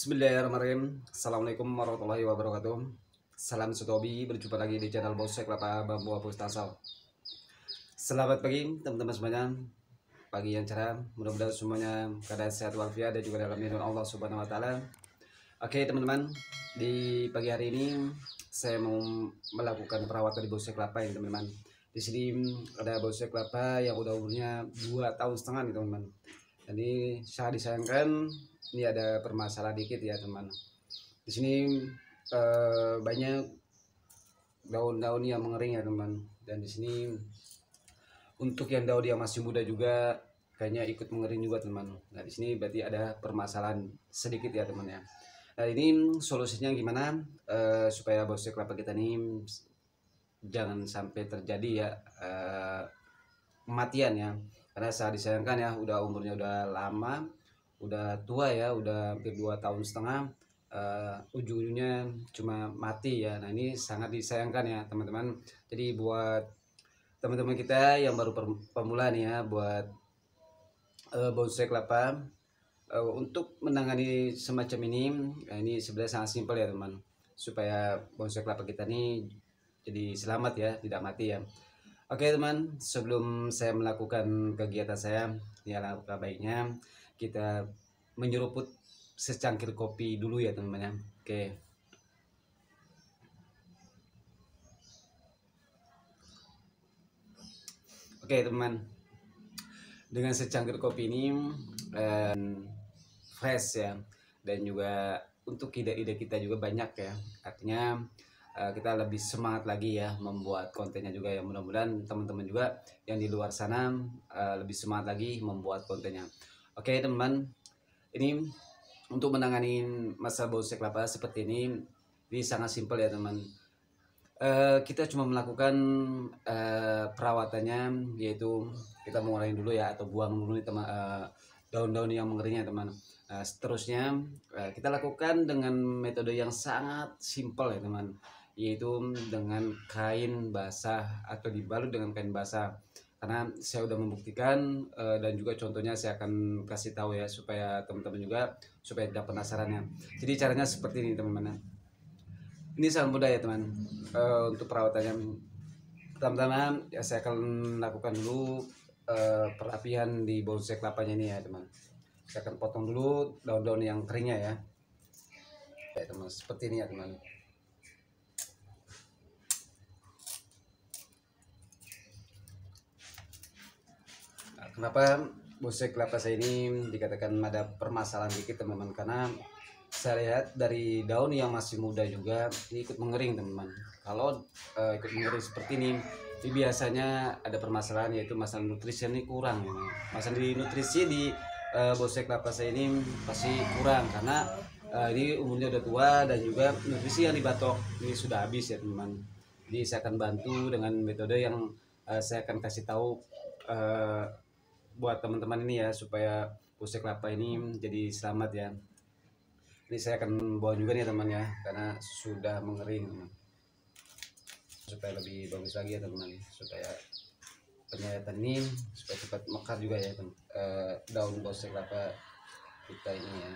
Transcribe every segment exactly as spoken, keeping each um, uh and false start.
Bismillahirrahmanirrahim. Assalamualaikum warahmatullahi wabarakatuh. Salam Sutobi, berjumpa lagi di channel Bosek Kelapa Bambu Hapus Tasal. Selamat pagi teman-teman semuanya. Pagi yang cerah, mudah-mudahan semuanya keadaan sehat walafiat dan juga dalam lindungan Allah Subhanahu wa taala. Oke, teman-teman, di pagi hari ini saya mau melakukan perawatan di Bosek Kelapa ya, teman-teman. Di sini ada Bosek Kelapa yang udah umurnya dua tahun setengah nih, teman-teman. Jadi sangat disayangkan ini ada permasalahan dikit ya teman. Di sini eh, banyak daun-daun yang mengering ya teman. Dan di sini untuk yang daun yang masih muda juga kayaknya ikut mengering juga teman. Nah di sini berarti ada permasalahan sedikit ya teman ya. Nah ini solusinya gimana eh, supaya Bosek Kelapa kita ini jangan sampai terjadi ya eh, kematian ya. Karena sangat disayangkan ya, udah umurnya udah lama, udah tua ya, udah hampir dua tahun setengah, uh, ujung-ujungnya cuma mati ya. Nah ini sangat disayangkan ya teman-teman. Jadi buat teman-teman kita yang baru pemula nih ya, buat uh, Bosek Kelapa, uh, untuk menangani semacam ini, nah ini sebenarnya sangat simpel ya teman, supaya Bosek Kelapa kita nih jadi selamat ya, tidak mati ya. Oke teman, sebelum saya melakukan kegiatan saya, ya langkah baiknya kita menyeruput secangkir kopi dulu ya teman-teman ya. Oke. Oke teman, dengan secangkir kopi ini eh, fresh ya, dan juga untuk ide-ide kita juga banyak ya. Artinya kita lebih semangat lagi ya membuat kontennya juga ya. Mudah-mudahan teman-teman juga yang di luar sana uh, lebih semangat lagi membuat kontennya. Oke teman, ini untuk menangani masalah Bosek Kelapa seperti ini, ini sangat simpel ya teman. Uh, kita cuma melakukan uh, perawatannya, yaitu kita mengurangi dulu ya, atau buang dulu teman uh, daun-daun yang mengeringnya teman. Nah, seterusnya uh, kita lakukan dengan metode yang sangat simpel ya teman, yaitu dengan kain basah atau dibalut dengan kain basah. Karena saya udah membuktikan uh, dan juga contohnya saya akan kasih tahu ya, supaya teman-teman juga supaya tidak penasarannya. Jadi caranya seperti ini teman-teman. Ini sangat mudah ya teman. Uh, untuk perawatannya, pertama-tama ya saya akan lakukan dulu uh, perapian di Bosek Kelapanya ini ya teman. Saya akan potong dulu daun-daun yang keringnya ya. Ya teman, seperti ini ya teman. Kenapa Bosek Kelapa saya ini dikatakan ada permasalahan dikit teman-teman? Karena saya lihat dari daun yang masih muda juga ini ikut mengering teman-teman. Kalau uh, ikut mengering seperti ini, ini biasanya ada permasalahan, yaitu masalah nutrisi ini kurang. Ya. Masalah di nutrisi di uh, Bosek Kelapa saya ini pasti kurang karena uh, ini umurnya udah tua dan juga nutrisi yang dibatok ini sudah habis ya teman-teman. Jadi saya akan bantu dengan metode yang uh, saya akan kasih tahu uh, buat teman-teman ini ya, supaya Bosek Kelapa ini jadi selamat ya. Ini saya akan bawa juga nih teman ya, karena sudah mengering teman. Supaya lebih bagus lagi ya teman, supaya penyayatan ini supaya cepat mekar juga ya teman. E, daun Bosek Kelapa kita ini ya.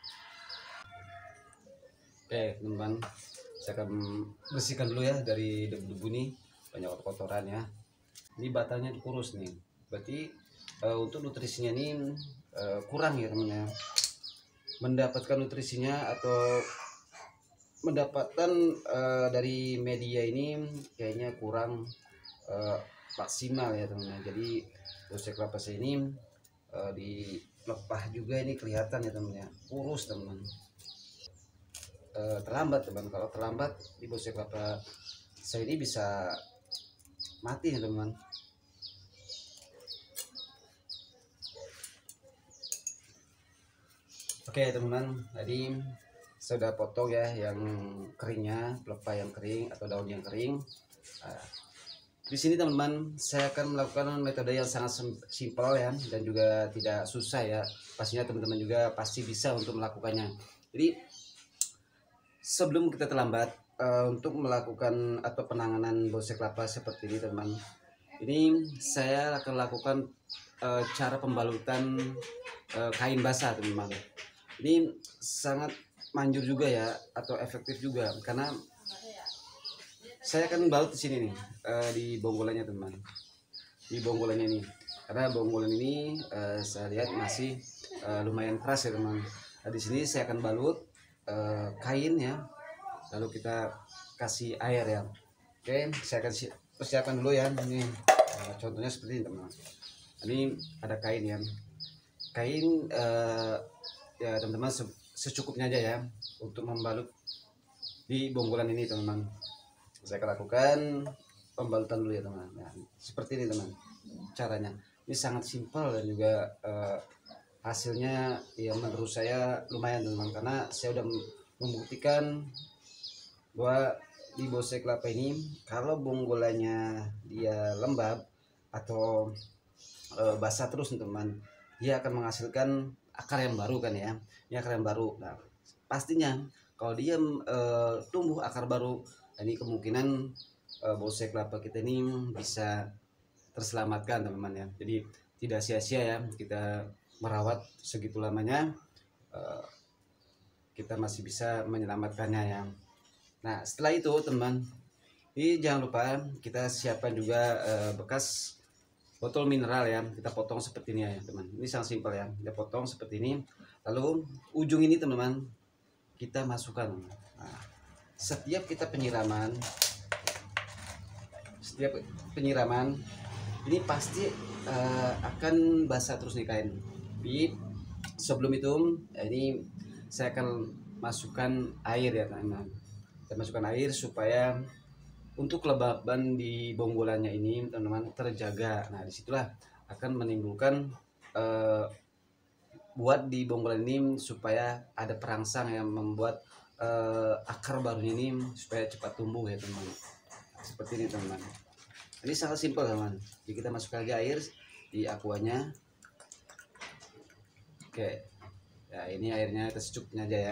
Oke teman-teman, saya akan bersihkan dulu ya dari debu-debu nih, banyak kotoran ya. Ini batangnya kurus nih, berarti Uh, untuk nutrisinya ini uh, kurang ya teman ya. Mendapatkan nutrisinya atau mendapatkan uh, dari media ini kayaknya kurang uh, maksimal ya teman. Jadi Bosek Kelapa saya ini uh, di lepah juga ini kelihatan ya teman ya, kurus teman. Uh, terlambat teman, kalau terlambat di Bosek Kelapa saya ini bisa mati ya teman. Oke teman-teman, tadi saya sudah potong ya yang keringnya, pelepah yang kering atau daun yang kering. Nah, di sini teman-teman saya akan melakukan metode yang sangat simpel ya, dan juga tidak susah ya. Pastinya teman-teman juga pasti bisa untuk melakukannya. Jadi sebelum kita terlambat uh, untuk melakukan atau penanganan Bosek Kelapa seperti ini teman, ini saya akan lakukan uh, cara pembalutan uh, kain basah teman-teman. Ini sangat manjur juga ya, atau efektif juga, karena saya akan balut di sini nih, uh, di bonggolannya teman, di bonggolannya ini, karena bonggolan ini uh, saya lihat masih uh, lumayan keras ya teman. Nah, di sini saya akan balut uh, kain ya, lalu kita kasih air ya. Oke, saya akan persiapkan dulu ya. Ini uh, contohnya seperti ini teman. Ini ada kain ya, kain uh, ya teman-teman, secukupnya aja ya untuk membalut di bonggolan ini teman-teman. Saya akan lakukan pembalutan dulu ya teman. Nah, seperti ini teman caranya. Ini sangat simpel dan juga uh, hasilnya ya menurut saya lumayan teman, karena saya udah membuktikan bahwa di bonsai kelapa ini kalau bonggolannya dia lembab atau e, basah terus teman, dia akan menghasilkan akar yang baru kan ya, ini akar yang baru. Nah pastinya kalau dia e, tumbuh akar baru, ini kemungkinan e, bonsai kelapa kita ini bisa terselamatkan teman-teman ya. Jadi tidak sia-sia ya kita merawat segitu lamanya, e, kita masih bisa menyelamatkannya ya. Nah setelah itu teman, ini jangan lupa kita siapkan juga eh, bekas botol mineral ya, kita potong seperti ini ya teman. Ini sangat simpel ya, kita potong seperti ini, lalu ujung ini teman-teman kita masukkan. Nah, setiap kita penyiraman, setiap penyiraman ini pasti eh, akan basah terus nih kain. Tapi sebelum itu ini saya akan masukkan air ya teman-teman. Kita masukkan air supaya untuk kelembaban di bonggolannya ini teman-teman terjaga. Nah disitulah akan menimbulkan eh, buat di bonggolan ini supaya ada perangsang yang membuat eh, akar barunya ini supaya cepat tumbuh ya teman-teman. Seperti ini teman-teman. Ini sangat simpel teman. Jadi kita masukkan lagi air di akuanya. Oke, ya ini airnya kita secukupnya aja ya.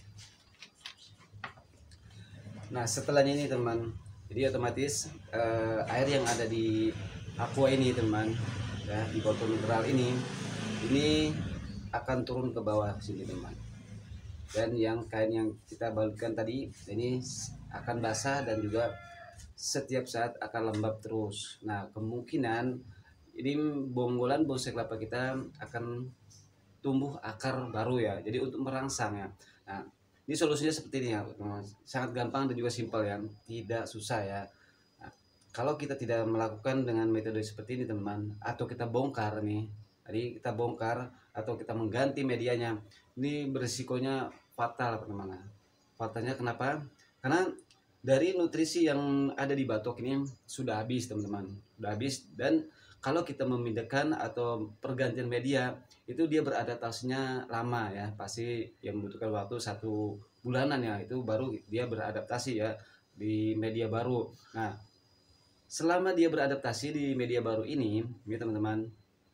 Nah setelahnya ini teman, jadi otomatis eh, air yang ada di aqua ini teman ya, di botol mineral ini ini akan turun ke bawah sini teman, dan yang kain yang kita balutkan tadi ini akan basah dan juga setiap saat akan lembab terus. Nah kemungkinan ini bonggolan bonsai kelapa kita akan tumbuh akar baru ya, jadi untuk merangsang ya. Nah ini solusinya seperti ini ya, sangat gampang dan juga simpel ya, tidak susah ya. Nah, kalau kita tidak melakukan dengan metode seperti ini teman, atau kita bongkar nih, tadi kita bongkar atau kita mengganti medianya, ini berisikonya fatal teman-teman. Fatalnya kenapa? Karena dari nutrisi yang ada di batok ini sudah habis teman-teman, sudah habis. Dan kalau kita memindahkan atau pergantian media itu dia beradaptasinya lama ya, pasti yang membutuhkan waktu satu bulanan ya, itu baru dia beradaptasi ya di media baru. Nah selama dia beradaptasi di media baru ini ya teman-teman,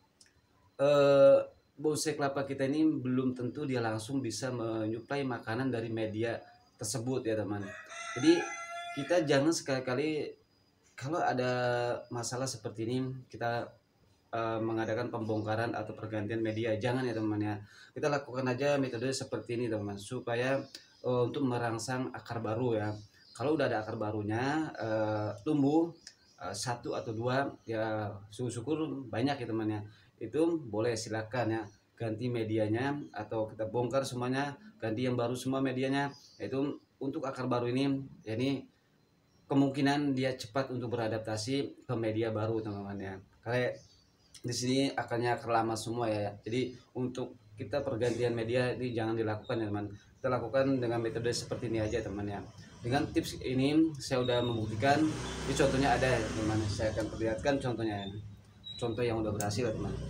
eh, bonsai kelapa kita ini belum tentu dia langsung bisa menyuplai makanan dari media tersebut ya teman. Jadi kita jangan sekali-kali kalau ada masalah seperti ini kita uh, mengadakan pembongkaran atau pergantian media, jangan ya teman ya. Kita lakukan aja metode seperti ini teman, supaya uh, untuk merangsang akar baru ya. Kalau udah ada akar barunya uh, tumbuh uh, satu atau dua ya, syukur-syukur banyak ya teman ya, itu boleh silakan ya ganti medianya, atau kita bongkar semuanya ganti yang baru semua medianya. Itu untuk akar baru ini ya, ini kemungkinan dia cepat untuk beradaptasi ke media baru teman-teman ya. Kayak di sini akarnya akar lama semua ya. Jadi untuk kita pergantian media ini jangan dilakukan ya teman. Kita lakukan dengan metode seperti ini aja teman ya. Dengan tips ini saya udah membuktikan. Ini contohnya ada ya teman. Saya akan perlihatkan contohnya ya. Contoh yang udah berhasil ya teman.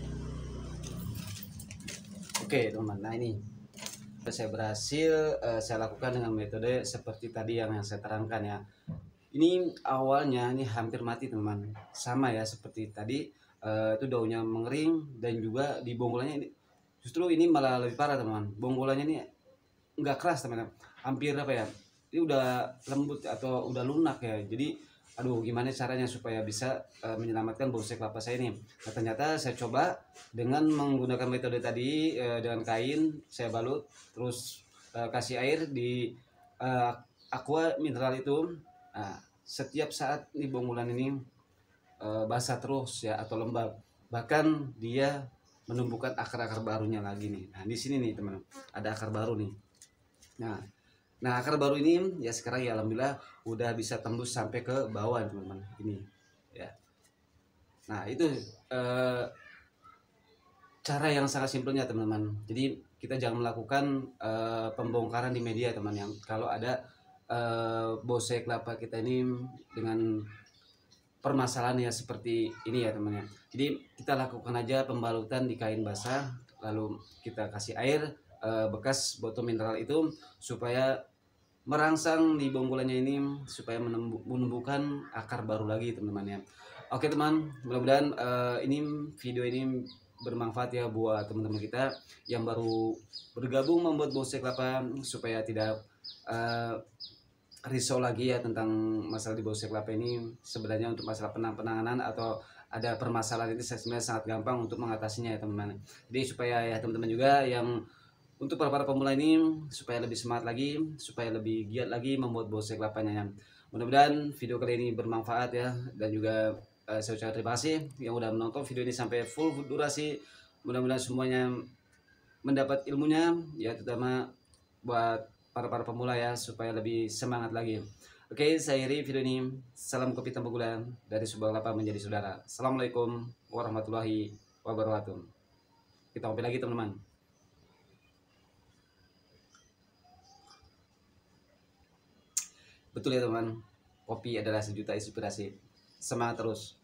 Oke teman. Nah ini saya berhasil uh, saya lakukan dengan metode seperti tadi yang, yang saya terangkan ya. Ini awalnya ini hampir mati teman, sama ya seperti tadi, uh, itu daunnya mengering dan juga di bonggolannya ini justru ini malah lebih parah teman. Bonggolannya ini nggak keras teman, hampir apa ya, ini udah lembut atau udah lunak ya. Jadi aduh gimana caranya supaya bisa uh, menyelamatkan bonsai kelapa saya ini. Nah ternyata saya coba dengan menggunakan metode tadi, uh, dengan kain saya balut terus uh, kasih air di uh, aqua mineral itu. Nah, setiap saat nih bonggulan ini uh, basah terus ya atau lembab, bahkan dia menumbuhkan akar-akar barunya lagi nih. Nah di sini nih teman, ada akar baru nih. Nah, nah akar baru ini ya sekarang ya alhamdulillah udah bisa tembus sampai ke bawah teman-teman ini ya. Nah itu uh, cara yang sangat simpelnya teman-teman. Jadi kita jangan melakukan uh, pembongkaran di media teman, yang kalau ada uh, bonsai kelapa kita ini dengan permasalahan ya seperti ini ya teman ya. Jadi kita lakukan aja pembalutan di kain basah, lalu kita kasih air uh, bekas botol mineral itu supaya merangsang di bonggolannya ini, supaya menumbuhkan akar baru lagi teman-teman ya. Oke teman, mudah-mudahan uh, ini video ini bermanfaat ya buat teman-teman kita yang baru bergabung membuat bonsai kelapa, supaya tidak uh, risau lagi ya tentang masalah di bonsai kelapa ini. Sebenarnya untuk masalah penanganan atau ada permasalahan ini sebenarnya sangat gampang untuk mengatasinya ya teman-teman. Jadi supaya ya teman-teman juga yang untuk para para pemula ini supaya lebih semangat lagi, supaya lebih giat lagi membuat bonsai kelapanya. Mudah-mudahan video kali ini bermanfaat ya, dan juga eh, saya ucapkan terima kasih yang udah menonton video ini sampai full durasi. Mudah-mudahan semuanya mendapat ilmunya ya, terutama buat para-para pemula ya, supaya lebih semangat lagi. Oke, saya akhiri video ini. Salam kopi tanpa gula dari sebuah kelapa menjadi saudara. Assalamualaikum warahmatullahi wabarakatuh. Kita ngopi lagi teman-teman. Betul ya teman, kopi adalah sejuta inspirasi. Semangat terus.